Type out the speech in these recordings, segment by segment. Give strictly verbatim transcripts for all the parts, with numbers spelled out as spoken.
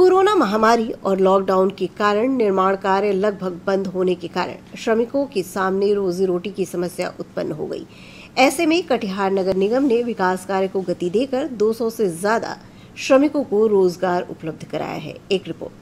Corona महामारी और lockdown के कारण निर्माण कार्य लगभग बंद होने के कारण श्रमिकों के सामने रोजी रोटी की समस्या उत्पन्न हो गई। ऐसे में कटिहार नगर निगम ने विकास कार्य को गति देकर दो सौ से ज्यादा श्रमिकों को रोजगार उपलब्ध कराया है। एक रिपोर्ट।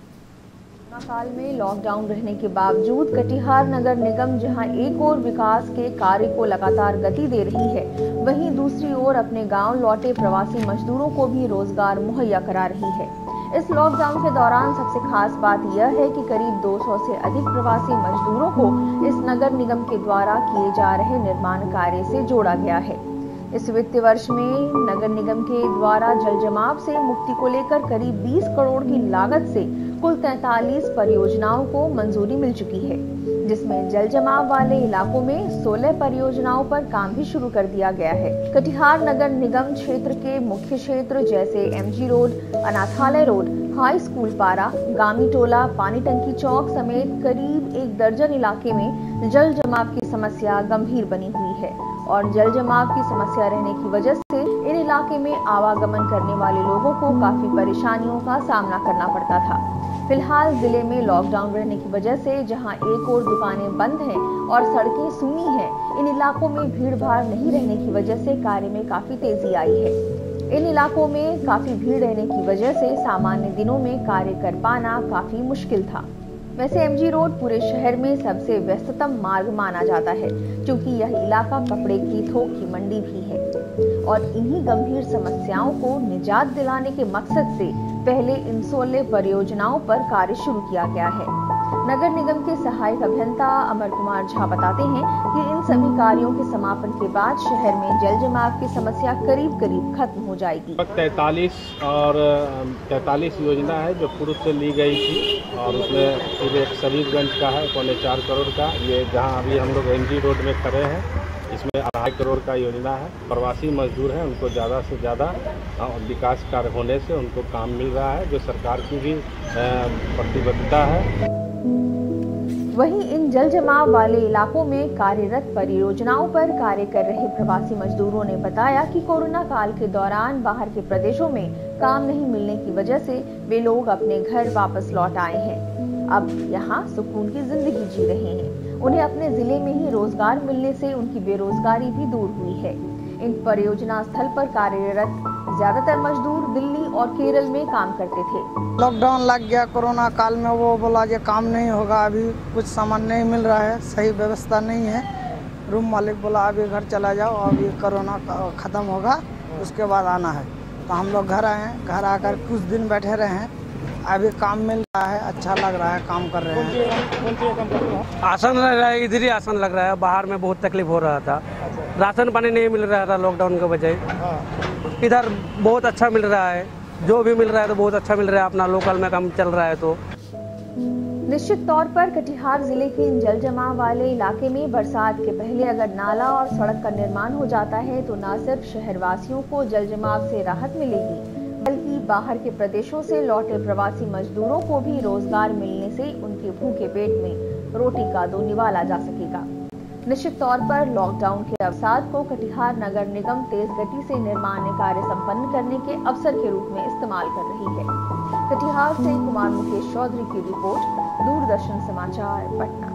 कोरोना काल में लॉकडाउन रहने के बावजूद कटिहार नगर निगम जहां एक ओर विकास के कार्य को लगातार गति दे रही है, वहीं दूसरी ओर अपने गांव लौटे प्रवासी मजदूरों को भी रोजगार मुहैया करा रही है। इस लॉकडाउन के दौरान सबसे खास बात यह है कि करीब दो सौ से अधिक प्रवासी मजदूरों को इस नगर निगम के द्वारा किए जा रहे निर्माण कार्य से जोड़ा गया है। इस वित्तीय वर्ष में नगर निगम के द्वारा जल जमाव से मुक्ति को लेकर करीब बीस करोड़ की लागत से कुल तैंतालीस परियोजनाओं को मंजूरी मिल चुकी है, जिसमें जल जमाव वाले इलाकों में सोलह परियोजनाओं पर काम भी शुरू कर दिया गया है। कटिहार नगर निगम क्षेत्र के मुख्य क्षेत्र जैसे एमजी रोड, अनाथालय road, high school Para, Gami टोला, पानी टंकी चौक समेत करीब एक दर्जन इलाके में जल जमाव की समस्या गंभीर बनी हुई है और जल जमाव की समस्या रहने की वजह से इन इलाके में आवागमन करने वाले लोगों को काफी परेशानियों का सामना करना पड़ता था। फिलहाल जिले में लॉकडाउन रहने की वजह से जहां एक ओर दुकानें बंद हैं और सड़कें सूनी हैं, इन इलाकों में भीड़ भाड़ नहीं रहने की वजह से कार्य में काफी तेजी आई है। इन इलाकों में काफी भीड़ रहने की वजह से सामान्य दिनों में कार्य कर पाना काफी मुश्किल था। वैसे एमजी रोड पूरे शहर में सबसे व्यस्ततम मार्ग माना जाता है, क्योंकि यह इलाका कपड़े की थोक की मंडी भी है और इन्हीं गंभीर समस्याओं को निजात दिलाने के मकसद से पहले इन सोलह परियोजनाओं पर कार्य शुरू किया गया है। नगर निगम के सहायक अभियंता अमर कुमार झा बताते हैं कि इन सभी कार्यों के समापन के बाद शहर में जल जमाव की समस्या करीब करीब खत्म हो जाएगी। तैतालीस और तैतालीस योजना है जो पूर्व से ली गई थी और उसमें फिर एक शरीफगंज का है पौने चार करोड़ का, ये जहां अभी हम लोग एमजी रोड में खड़े हैं, इसमें अढ़ाई करोड़ का योजना है। प्रवासी मजदूर हैं, उनको ज़्यादा से ज़्यादा विकास कार्य होने से उनको काम मिल रहा है, जो सरकार की भी प्रतिबद्धता है। वहीं इन जल जमाव वाले इलाकों में कार्यरत परियोजनाओं पर कार्य कर रहे प्रवासी मजदूरों ने बताया कि कोरोना काल के दौरान बाहर के प्रदेशों में काम नहीं मिलने की वजह से वे लोग अपने घर वापस लौट आए हैं। अब यहाँ सुकून की जिंदगी जी रहे हैं। उन्हें अपने जिले में ही रोजगार मिलने से उनकी बेरोजगारी भी दूर हुई है। इन परियोजना स्थल पर कार्यरत ज्यादातर मजदूर दिल्ली और केरल में काम करते थे। लॉकडाउन लग गया कोरोना काल में, वो बोला कि काम नहीं होगा, अभी कुछ सामान नहीं मिल रहा है, सही व्यवस्था नहीं है। रूम मालिक बोला अभी घर चला जाओ, अभी कोरोना खत्म होगा उसके बाद आना है। तो हम लोग घर आए हैं, घर आकर कुछ दिन बैठे रहे हैं, अभी काम मिल रहा है, अच्छा लग रहा है, काम कर रहे हैं। आसान लग रहा है, इधर ही आसान लग रहा है, बाहर में बहुत तकलीफ हो रहा था, राशन पानी नहीं मिल रहा था लॉकडाउन के वजह। इधर बहुत अच्छा मिल रहा है, जो भी मिल रहा है तो बहुत अच्छा मिल रहा है, अपना लोकल में काम चल रहा है। तो निश्चित तौर पर कटिहार जिले के इन जल जमाव वाले इलाके में बरसात के पहले अगर नाला और सड़क का निर्माण हो जाता है तो न सिर्फ शहरवासियों को जल जमाव से राहत मिलेगी, बल्कि बाहर के प्रदेशों से लौटे प्रवासी मजदूरों को भी रोजगार मिलने से उनके भूखे पेट में रोटी का दो निवाला जा सकेगा। निश्चित तौर पर लॉकडाउन के अवसाद को कटिहार नगर निगम तेज गति से निर्माण कार्य संपन्न करने के अवसर के रूप में इस्तेमाल कर रही है। कटिहार से कुमार मुकेश चौधरी की रिपोर्ट, दूरदर्शन समाचार, पटना।